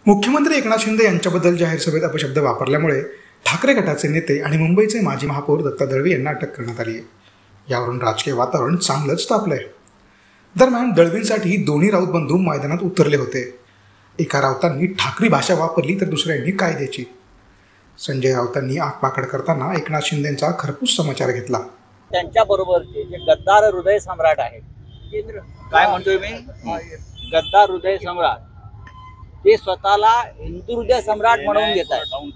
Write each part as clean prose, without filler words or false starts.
मुख्यमंत्री एकनाथ शिंदे यांच्याबद्दल जाहीर सभेत अपशब्द वापरल्यामुळे ठाकरे गटाचे नेते आणि मुंबईचे माजी महापौर दत्ता दळवी यांना अटक करण्यात आली आहे. यावरून राजकीय वातावरण चांगलंच तापलंय. दरम्यान दळवींसाठी दोन्ही राऊत बंधू मैदानात उतरले होते. एका राऊतांनी ठाकरी भाषा वापरली तर दुसऱ्यांनी कायद्याची. संजय राऊतांनी आगपाखड करताना एकनाथ शिंदेंचा खरपूस समाचार घेतला. त्यांच्याबरोबरचे जे गद्दार हृदय सम्राट आहेत, काय म्हणतोय मी, गद्दार हृदय सम्राट, ते स्वतःला हिंदू हृदय सम्राट म्हणून घेत आहेत.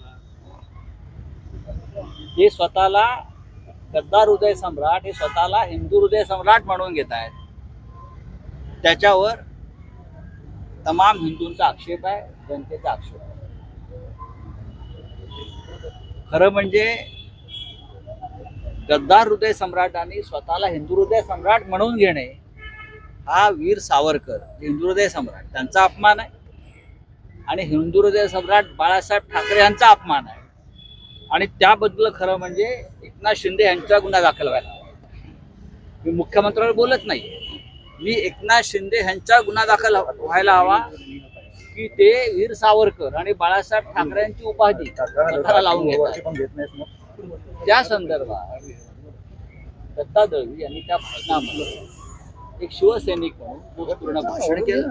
ते स्वतःला गद्दार हृदय सम्राट, हे स्वतःला हिंदू हृदय सम्राट म्हणून घेत आहेत. त्याच्यावर तमाम हिंदूंचा आक्षेप आहे, जनतेचा आक्षेप आहे. खरं म्हणजे गद्दार हृदय सम्राटांनी स्वतःला हिंदू हृदय सम्राट म्हणून घेणे हा वीर सावरकर, हिंदू हृदय सम्राट, त्यांचा अपमान आहे. आणि हिंदू हृदय सम्राट बाळासाहेब ठाकरे यांचा अपमान आहे. आणि त्याबद्दल खरं म्हणजे एकनाथ शिंदे यांचा गुन्हा दाखल व्हायला हवा. मी मुख्यमंत्र्यांवर बोलत नाही, मी एकनाथ शिंदे यांचा गुन्हा दाखल व्हायला हवा की ते वीर सावरकर आणि बाळासाहेब ठाकरे यांची उपाधी स्वतःला लावून घेतात. त्या संदर्भात दत्ता दळवी यांनी त्या भाषणामध्ये एक शिवसैनिक म्हणून पूर्ण भाषण केलं.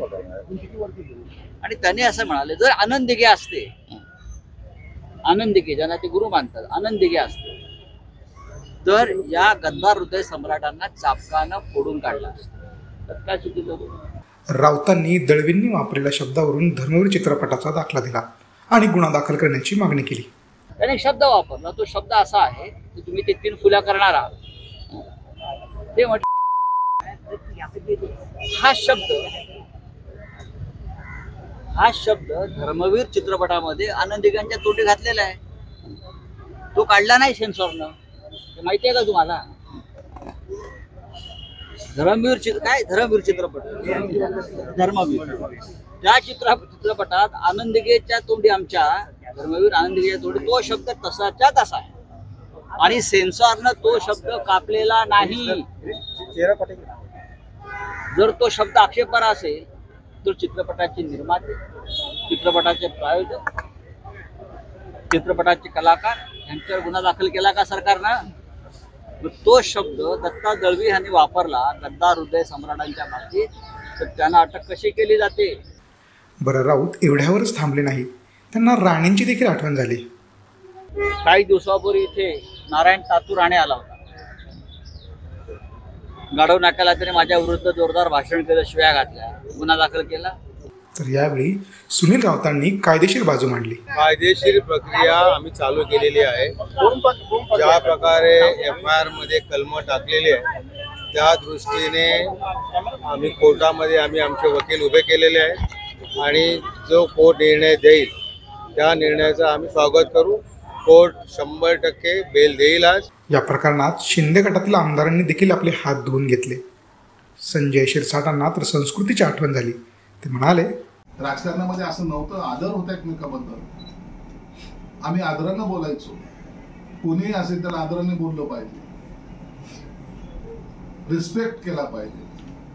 आणि त्यांनी असं म्हणाले, जर आनंद दिघे असते, आनंद दिघे ज्यांना ते गुरु मानतात, आनंद दिघे असते तर या गद्दार हृदय सम्राटांना चापकानं फोडून काढलं असतं. तर काय चुकीचं. राऊतांनी दळवींनी वापरलेल्या शब्दावरून धर्मवीर चित्रपटाचा दाखला दिला आणि गुन्हा दाखल करण्याची मागणी केली. त्याने शब्द वापरला, तो शब्द असा आहे की तुम्ही ते 3 फुल्या करणार आहात. ते म्हटलं हा शब्द धर्मवीर चित्रपटामध्ये आनंद दिघांच्या तोटे घातलेला आहे. तो काढला नाही सेन्सॉरनं, हे माहिती आहे का तुम्हाला? धर्मवीर चित्रपट, धर्मवीर, त्या चित्रपटात आनंद दिघेच्या तोंडी, आमच्या धर्मवीर आनंद दिघेच्या तोंडी तो शब्द तसाच्या तसा आहे. आणि सेन्सॉरनं तो शब्द कापलेला नाही. जर तो शब्द आक्षेपार्ह असेल तर चित्रपटाचे निर्माते, चित्रपटाचे प्रायोजक, चित्रपटाचे कलाकार यांच्यावर गुन्हा दाखल केला का सरकारनं? तो शब्द दत्ता दळवी यांनी वापरला गद्दार हृदय सम्राटांच्या बाबतीत, तर त्यांना अटक कशी केली जाते? बरं, राऊत एवढ्यावरच थांबले नाही, त्यांना राणेंची देखील आठवण झाली. काही दिवसापूर्वी इथे नारायण तातू राणे आला होता. गाढव नाक्याला त्याने माझ्या विरुद्ध जोरदार भाषण केलं, शिव्या घातल्या, गुन्हा दाखल केला. तर यावेळी सुनील राऊतांनी कायदेशीर बाजू मांडली. कायदेशीर प्रक्रिया आम्ही चालू केलेली आहे. ज्या प्रकारे FIR मध्ये कलम टाकलेली आहे त्या दृष्टीने आम्ही कोर्टामध्ये आमचे वकील उभे केलेले आहेत आणि जो कोर्ट निर्णय देईल त्या निर्णयाचं आम्ही स्वागत करू. कोर्ट 100% बेल देईल. आज या प्रकरणात शिंदे गटातील आमदारांनी देखील आपले हात धुवून घेतले. संजय शिरसाटांना तर संस्कृतीची आठवण झाली. ते म्हणाले, राजकारणामध्ये असं नव्हतं, आदर होता एकमेकाबद्दल. आम्ही आदरानं बोलायचो. कोणीही असेल त्याला आदराने बोललं पाहिजे, रिस्पेक्ट केला पाहिजे.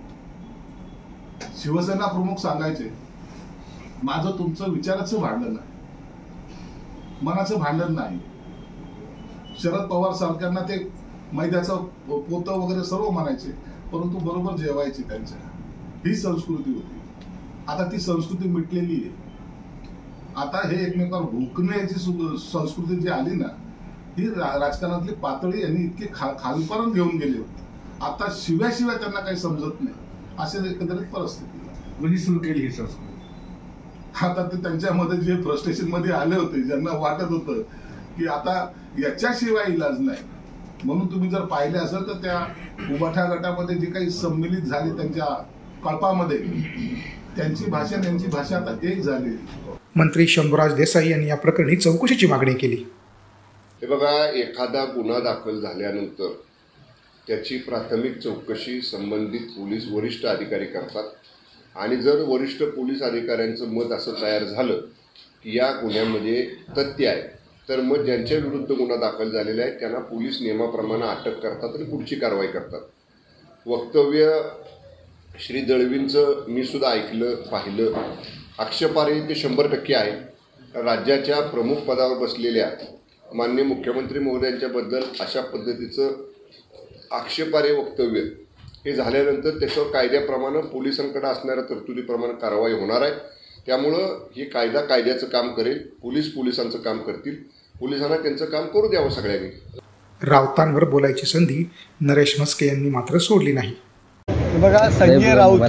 शिवसेना प्रमुख सांगायचे, माझं तुमचं विचाराचं भांडण आहे, मनाचं भांडण नाही. शरद पवार सारख्यांना ते मैद्याचं पोतं वगैरे सर्व म्हणायचे, परंतु बरोबर जेवायचे. त्यांच्या ही संस्कृती होती. आता ती संस्कृती मिटलेली आहे. आता हे एकमेकांवर भुंकण्याची संस्कृती जी आली ना, ही राजकारणातली पातळी यांनी इतकी खालपर्यंत घेऊन गेली होती. आता शिव्या त्यांना काही समजत नाही, अशी एकंदरीत परिस्थिती सुरू केली ही संस्कृती. आता ते त्यांच्यामध्ये जे फ्रस्ट्रेशन मध्ये आले होते, ज्यांना वाटत होतं की आता याच्याशिवाय इलाज नाही, म्हणून तुम्ही जर पाहिले असेल तर त्या उबाठा गटामध्ये जी काही सम्मिलित झाली त्यांच्या कळपामध्ये, त्यांची भाषा त्यांची भाषा आता एक झाली. मंत्री शंभूराज देसाई यांनी या प्रकरणी चौकशीची मागणी केली. हे बघा, एखादा गुन्हा दाखल झाल्यानंतर त्याची प्राथमिक चौकशी संबंधित पोलीस वरिष्ठ अधिकारी करतात. आणि जर वरिष्ठ पोलीस अधिकाऱ्यांचं मत असं तयार झालं की या गुन्ह्यामध्ये तथ्य आहे, तर मग ज्यांच्या विरुद्ध गुन्हा दाखल झालेला आहे त्यांना पोलीस नियमाप्रमाणे अटक करतात आणि पुढची कारवाई करतात. वक्तव्य श्री दळवींचं मी सुद्धा ऐकलं, पाहिलं. आक्षेपार्ह ते 100% आहे. राज्याच्या प्रमुख पदावर बसलेल्या माननीय मुख्यमंत्री महोदयांच्याबद्दल अशा पद्धतीचं आक्षेपार्ह वक्तव्य हे झाल्यानंतर त्याच्यावर कायद्याप्रमाणे पोलिसांकडे असणाऱ्या तरतुदीप्रमाणे कारवाई होणार आहे. त्यामुळं हे कायदा कायद्याचं काम करेल, पोलीस पोलिसांचं काम करतील, पोलिसांना त्यांचं काम करू द्यावं सगळ्यांनी. राऊतांवर बोलायची संधी नरेश म्हस्के यांनी मात्र सोडली नाही. बघा, संजय राऊत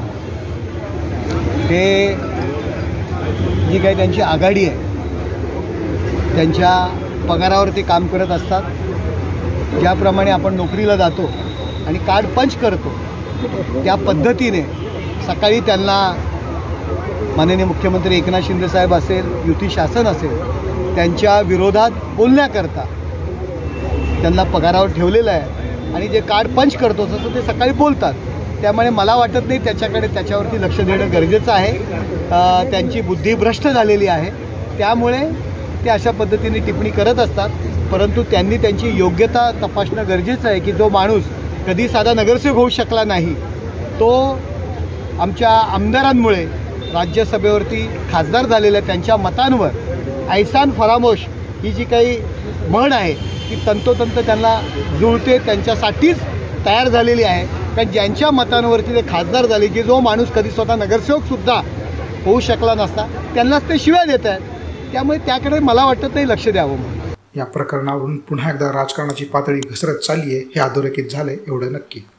हे जी काही त्यांची आघाडी आहे त्यांच्या पगारावर ते काम करत असतात. ज्याप्रमाणे आपण नोकरीला जातो आणि कार्ड पंच करतो त्या पद्धतीने सकाळी त्यांना माननीय मुख्यमंत्री एकनाथ शिंदे साहेब असेल, युती शासन असेल, त्यांच्या विरोधात बोलण्याकरता त्यांना पगारावर ठेवलेलं आहे आणि जे कार्ड पंच करतो तसं ते सकाळी बोलतात. त्यामुळे मला वाटत नाही त्याच्यावरती लक्ष देणं गरजेचं आहे. त्यांची बुद्धी भ्रष्ट झालेली आहे, त्यामुळे ते अशा पद्धतीने टिप्पणी करत असतात. परंतु त्यांनी त्यांची योग्यता तपासणं गरजेचं आहे की जो माणूस कधी साधा नगरसेवक होऊ शकला नाही तो आमच्या आमदारांमुळे राज्यसभेवरती खासदार झालेल्या त्यांच्या मतांवर ऐसान फरामोश ही जी काही म्हण आहे ती तंतोतंत त्यांना जुळते, त्यांच्यासाठीच तयार झालेली आहे. कारण ज्यांच्या मतांवरती ते खासदार झाले की जो माणूस कधी स्वतः नगरसेवकसुद्धा होऊ शकला नसता त्यांनाच ते शिव्या देत आहेत. त्यामुळे त्याकडे मला वाटत नाही लक्ष द्यावं. या प्रकरणावरून पुन्हा एकदा राजकारणाची पातळी घसरत चालली आहे हे अधोरेखित झालंय एवढं नक्की.